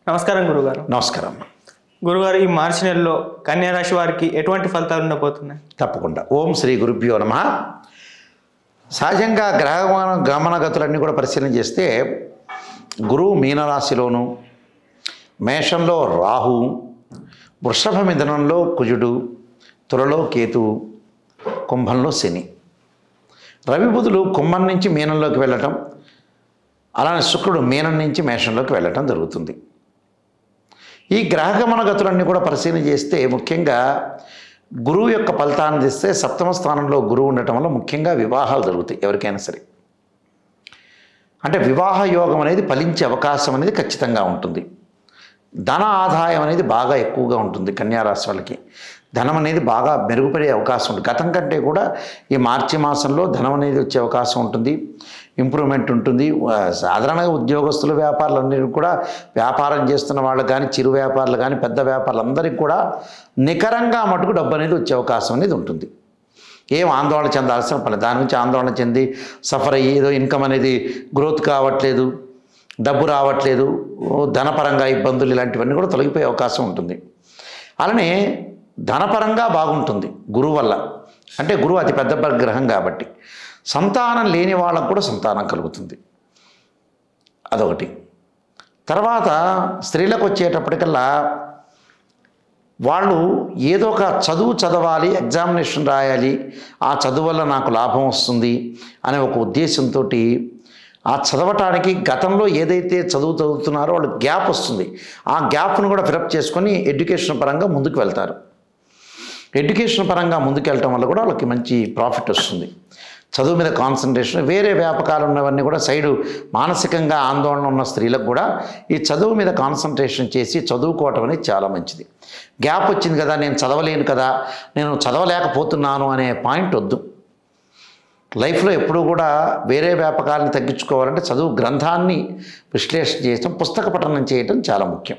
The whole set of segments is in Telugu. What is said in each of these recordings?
నమస్కారం గురుగారు. నమస్కారం. గురుగారు, ఈ మార్చి నెలలో కన్యా రాశి వారికి ఎటువంటి ఫలితాలు ఉండబోతున్నాయి? తప్పకుండా. ఓం శ్రీ గురుభ్యో నమః. సహజంగా గమనగతులన్నీ కూడా పరిశీలన చేస్తే గురువు మీనరాశిలోను, మేషంలో రాహు, వృషభ మిథునంలో కుజుడు, తులలో కేతువు, కుంభంలో శని. రవి బుధులు కుంభం నుంచి మీనంలోకి వెళ్ళటం, అలానే శుక్రుడు మీనం నుంచి మేషంలోకి వెళ్ళటం జరుగుతుంది. ఈ గ్రహగమన గతులన్నీ కూడా పరిశీలన చేస్తే ముఖ్యంగా గురువు యొక్క ఫలితాన్ని తెస్తే సప్తమ స్థానంలో గురువు ఉండటం వల్ల ముఖ్యంగా వివాహాలు జరుగుతాయి ఎవరికైనా సరే. అంటే వివాహ యోగం అనేది ఫలించే అవకాశం అనేది ఖచ్చితంగా ఉంటుంది. ధన ఆదాయం అనేది బాగా ఎక్కువగా ఉంటుంది. కన్యారాశి వాళ్ళకి ధనం అనేది బాగా మెరుగుపడే అవకాశం ఉంటుంది. గతం కంటే కూడా ఈ మార్చి మాసంలో ధనం అనేది వచ్చే అవకాశం ఉంటుంది, ఇంప్రూవ్మెంట్ ఉంటుంది. సాధారణంగా ఉద్యోగస్తులు, వ్యాపారులందరికీ కూడా, వ్యాపారం చేస్తున్న వాళ్ళు కానీ, చిరు వ్యాపారులు కానీ, పెద్ద వ్యాపారులందరికీ కూడా నికరంగా మటుకు డబ్బు అనేది వచ్చే అవకాశం అనేది ఉంటుంది. ఏం ఆందోళన చెందాల్సిన పని, దాని నుంచి ఆందోళన చెంది సఫర్ అయ్యి ఏదో ఇన్కమ్ అనేది గ్రోత్ కావట్లేదు, డబ్బు రావట్లేదు, ధనపరంగా ఇబ్బందులు, ఇలాంటివన్నీ కూడా తొలగిపోయే అవకాశం ఉంటుంది. అలానే ధనపరంగా బాగుంటుంది గురువు వల్ల. అంటే గురువు అతి పెద్ద గ్రహం కాబట్టి సంతానం లేని వాళ్ళకు కూడా సంతానం కలుగుతుంది, అదొకటి. తర్వాత స్త్రీలకు వచ్చేటప్పటికల్లా వాళ్ళు ఏదో ఒక చదువు చదవాలి, ఎగ్జామినేషన్ రాయాలి, ఆ చదువు వల్ల నాకు లాభం వస్తుంది అనే ఒక ఉద్దేశంతో ఆ చదవటానికి గతంలో ఏదైతే చదువుతున్నారో వాళ్ళకి గ్యాప్ వస్తుంది. ఆ గ్యాప్ను కూడా ఫిలప్ చేసుకొని ఎడ్యుకేషన్ పరంగా ముందుకు వెళ్తారు. ఎడ్యుకేషన్ పరంగా ముందుకు వెళ్ళటం వల్ల కూడా వాళ్ళకి మంచి ప్రాఫిట్ వస్తుంది. చదువు మీద కాన్సన్ట్రేషన్, వేరే వ్యాపకాలు ఉన్నవన్నీ కూడా సైడు మానసికంగా ఆందోళన ఉన్న స్త్రీలకు కూడా ఈ చదువు మీద కాన్సన్ట్రేషన్ చేసి చదువుకోవటం అనేది చాలా మంచిది. గ్యాప్ వచ్చింది కదా, నేను చదవలేను కదా, నేను చదవలేకపోతున్నాను అనే పాయింట్ వద్దు. లైఫ్లో ఎప్పుడూ కూడా వేరే వ్యాపకాలను తగ్గించుకోవాలంటే చదువు, గ్రంథాన్ని విశ్లేషణ చేయటం, పుస్తక పఠనం చేయటం చాలా ముఖ్యం.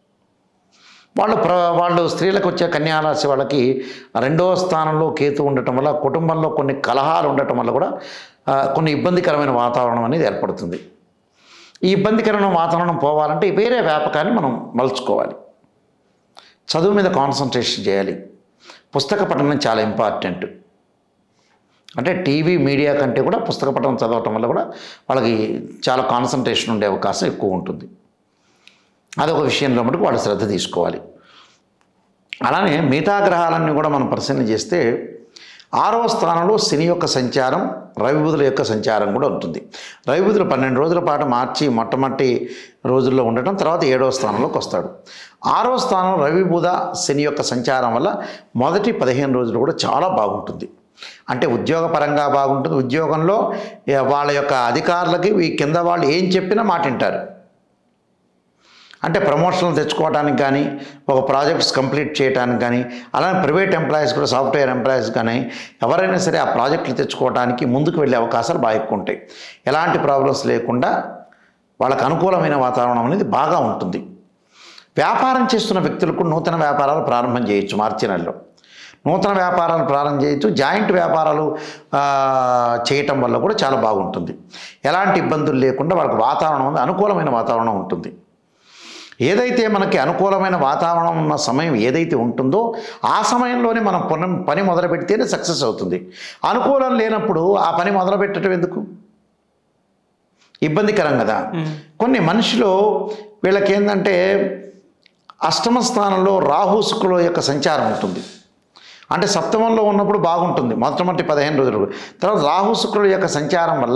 వాళ్ళు స్త్రీలకు వచ్చే కన్యారాశి వాళ్ళకి రెండవ స్థానంలో కేతు ఉండటం వల్ల కుటుంబంలో కొన్ని కలహాలు ఉండటం వల్ల కూడా కొన్ని ఇబ్బందికరమైన వాతావరణం అనేది ఏర్పడుతుంది. ఈ ఇబ్బందికరమైన వాతావరణం పోవాలంటే వేరే వ్యాపకాన్ని మనం మలుచుకోవాలి. చదువు మీద కాన్సన్ట్రేషన్ చేయాలి. పుస్తక పఠనం చాలా ఇంపార్టెంట్. అంటే టీవీ మీడియా కంటే కూడా పుస్తక పఠనం చదవటం వల్ల కూడా వాళ్ళకి చాలా కాన్సన్ట్రేషన్ ఉండే అవకాశం ఎక్కువ ఉంటుంది. అదొక విషయంలో మటుకు వాళ్ళు శ్రద్ధ తీసుకోవాలి. అలానే మిగతా గ్రహాలన్నీ కూడా మనం పరిశీలన చేస్తే 6వ స్థానంలో శని యొక్క సంచారం, రవి బుధుల యొక్క సంచారం కూడా ఉంటుంది. రవి బుధులు 12 రోజుల పాటు మార్చి మొట్టమొదటి రోజుల్లో ఉండటం, తర్వాత 7వ స్థానంలోకి వస్తాడు. 6వ స్థానం రవి బుధ శని యొక్క సంచారం వల్ల మొదటి 15 రోజులు కూడా చాలా బాగుంటుంది. అంటే ఉద్యోగపరంగా బాగుంటుంది. ఉద్యోగంలో వాళ్ళ యొక్క అధికారులకి ఈ కింద వాళ్ళు ఏం చెప్పినా మాట వింటారు. అంటే ప్రమోషన్లు తెచ్చుకోవడానికి కానీ, ఒక ప్రాజెక్ట్స్ కంప్లీట్ చేయడానికి కానీ, అలానే ప్రైవేట్ ఎంప్లాయీస్ కూడా, సాఫ్ట్వేర్ ఎంప్లాయీస్ కానీ ఎవరైనా సరే ఆ ప్రాజెక్టులు తెచ్చుకోవడానికి ముందుకు వెళ్ళే అవకాశాలు బాగా ఎక్కువ ఉంటాయి. ఎలాంటి ప్రాబ్లమ్స్ లేకుండా వాళ్ళకు అనుకూలమైన వాతావరణం అనేది బాగా ఉంటుంది. వ్యాపారం చేస్తున్న వ్యక్తులకు నూతన వ్యాపారాలు ప్రారంభం చేయొచ్చు. మార్చి నెలలో నూతన వ్యాపారాలు ప్రారంభం చేయొచ్చు. జాయింట్ వ్యాపారాలు చేయటం వల్ల కూడా చాలా బాగుంటుంది. ఎలాంటి ఇబ్బందులు లేకుండా వాళ్ళకి వాతావరణం ఉంది, అనుకూలమైన వాతావరణం ఉంటుంది. ఏదైతే మనకి అనుకూలమైన వాతావరణం ఉన్న సమయం ఏదైతే ఉంటుందో ఆ సమయంలోనే మనం పని మొదలు పెడితేనే సక్సెస్ అవుతుంది. అనుకూలం లేనప్పుడు ఆ పని మొదలు పెట్టడం ఎందుకు? ఇబ్బందికరం కదా. కొన్ని మనిషిలో వీళ్ళకి ఏంటంటే అష్టమ స్థానంలో రాహు శుక్రుల యొక్క సంచారం ఉంటుంది. అంటే సప్తమంలో ఉన్నప్పుడు బాగుంటుంది మొట్టమొదటి 15 రోజులు. తర్వాత రాహు శుక్రుల యొక్క సంచారం వల్ల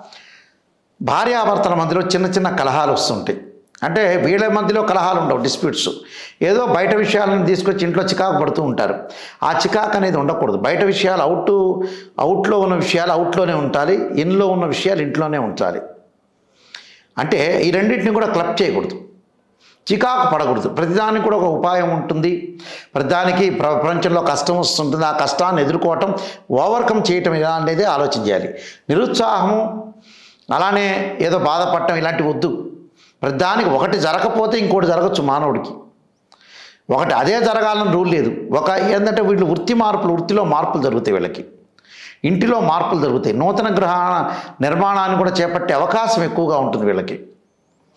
భార్యాభర్తల మధ్యలో చిన్న చిన్న కలహాలు వస్తుంటాయి. అంటే వీళ్ళ మధ్యలో కలహాలు ఉండవు, డిస్ప్యూట్స్. ఏదో బయట విషయాలను తీసుకొచ్చి ఇంట్లో చికాకు పడుతూ ఉంటారు. ఆ చికాకు అనేది ఉండకూడదు. బయట విషయాలు అవుట్లో ఉన్న విషయాలు అవుట్లోనే ఉండాలి, ఇన్లో ఉన్న విషయాలు ఇంట్లోనే ఉంచాలి. అంటే ఈ రెండింటిని కూడా క్లబ్ చేయకూడదు, చికాకు పడకూడదు. ప్రతిదానికి కూడా ఒక ఉపాయం ఉంటుంది. ప్రతిదానికి ప్రపంచంలో కష్టం వస్తుంటుంది. ఆ కష్టాన్ని ఎదుర్కోవటం, ఓవర్కమ్ చేయటం ఎలా అనేది ఆలోచించాలి. నిరుత్సాహము, అలానే ఏదో బాధపడటం ఇలాంటివి వద్దు. ప్రతిదానికి ఒకటి జరగకపోతే ఇంకోటి జరగచ్చు మానవుడికి. ఒకటి అదే జరగాలని రూల్ లేదు. ఏంటంటే వీళ్ళు వృత్తిలో మార్పులు జరుగుతాయి. వీళ్ళకి ఇంటిలో మార్పులు జరుగుతాయి. నూతన గృహ నిర్మాణాన్ని కూడా చేపట్టే అవకాశం ఎక్కువగా ఉంటుంది వీళ్ళకి.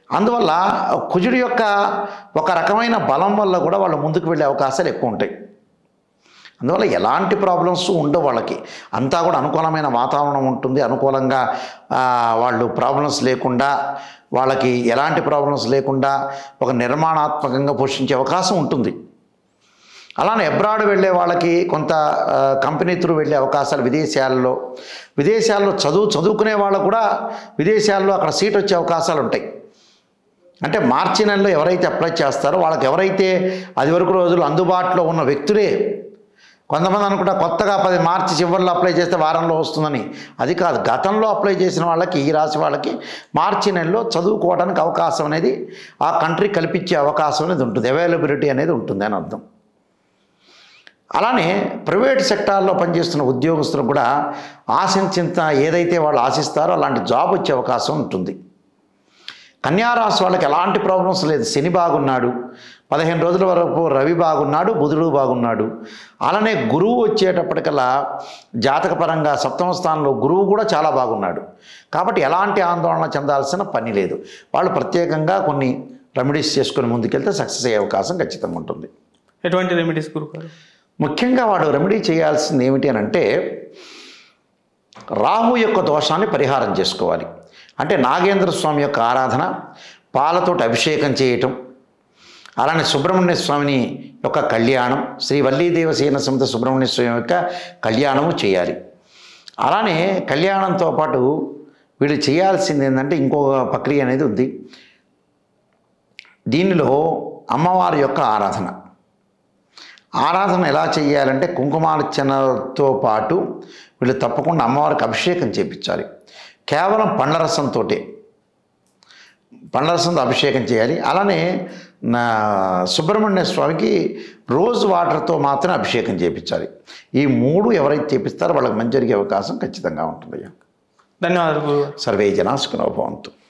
అందువల్ల కుజుడి యొక్క ఒక రకమైన బలం వల్ల కూడా వాళ్ళు ముందుకు వెళ్ళే అవకాశాలు ఎక్కువ ఉంటాయి. అందువల్ల ఎలాంటి ప్రాబ్లమ్స్ ఉండవు వాళ్ళకి. అంతా కూడా అనుకూలమైన వాతావరణం ఉంటుంది. అనుకూలంగా వాళ్ళు ప్రాబ్లమ్స్ లేకుండా, వాళ్ళకి ఎలాంటి ప్రాబ్లమ్స్ లేకుండా ఒక నిర్మాణాత్మకంగా పోషించే అవకాశం ఉంటుంది. అలానే అబ్రాడ్ వెళ్ళే వాళ్ళకి కొంత కంపెనీ త్రూ వెళ్ళే అవకాశాలు, విదేశాల్లో చదువుకునే వాళ్ళకు కూడా విదేశాల్లో అక్కడ సీట్ వచ్చే అవకాశాలు ఉంటాయి. అంటే మార్చి నెలలో ఎవరైతే అప్లై చేస్తారో వాళ్ళకి ఎవరైతే అది వరకు రోజులు అందుబాటులో ఉన్న వ్యక్తులే, కొంతమంది అనుకుంటా కొత్తగా మార్చి చివరిలో అప్లై చేస్తే వారంలో వస్తుందని. అది కాదు, గతంలో అప్లై చేసిన వాళ్ళకి, ఈ రాశి వాళ్ళకి మార్చి నెలలో చదువుకోవడానికి అవకాశం అనేది ఆ కంట్రీ కల్పించే అవకాశం అనేది ఉంటుంది, అవైలబిలిటీ అనేది ఉంటుంది అని అర్థం. అలానే ప్రైవేట్ సెక్టార్లో పనిచేస్తున్న ఉద్యోగస్తులకు కూడా ఆశించిన ఏదైతే వాళ్ళు ఆశిస్తారో అలాంటి జాబ్ వచ్చే అవకాశం ఉంటుంది. కన్యారాశి వాళ్ళకి ఎలాంటి ప్రాబ్లమ్స్ లేదు. శని బాగున్నాడు, 15 రోజుల వరకు రవి బాగున్నాడు, బుధుడు బాగున్నాడు. అలానే గురువు వచ్చేటప్పటికల్లా జాతకపరంగా 7వ స్థానంలో గురువు కూడా చాలా బాగున్నాడు. కాబట్టి ఎలాంటి ఆందోళన చెందాల్సిన పని లేదు. వాళ్ళు ప్రత్యేకంగా కొన్ని రెమెడీస్ చేసుకుని ముందుకెళ్తే సక్సెస్ అయ్యే అవకాశం ఖచ్చితంగా ఉంటుంది. ఎటువంటి రెమెడీస్ గురుగారు? ముఖ్యంగా వాడు రెమెడీ చేయాల్సింది ఏమిటి అని అంటే, రాహు యొక్క దోషాన్ని పరిహారం చేసుకోవాలి. అంటే నాగేంద్ర స్వామి యొక్క ఆరాధన, పాలతోటి అభిషేకం చేయటం, అలానే సుబ్రహ్మణ్య స్వామిని యొక్క కళ్యాణం, శ్రీ వల్లీదేవసేన సమేత సుబ్రహ్మణ్య స్వామి యొక్క కళ్యాణము చేయాలి. అలానే కళ్యాణంతో పాటు వీళ్ళు చేయాల్సింది ఏంటంటే ఇంకొక ప్రక్రియ అనేది ఉంది. దీనిలో అమ్మవారి యొక్క ఆరాధన ఎలా చేయాలంటే, కుంకుమార్చనతో పాటు వీళ్ళు తప్పకుండా అమ్మవారికి అభిషేకం చేయించాలి. కేవలం పండ్లరసంతో అభిషేకం చేయాలి. అలానే సుబ్రహ్మణ్య స్వామికి రోజ్ వాటర్తో మాత్రమే అభిషేకం చేయించాలి. ఈ 3 ఎవరైతే చేపిస్తారో వాళ్ళకి మంచి జరిగే అవకాశం ఖచ్చితంగా ఉంటుంది. ధన్యవాదాలు గురుగారు. సర్వే జనా సుఖినో భవంతు.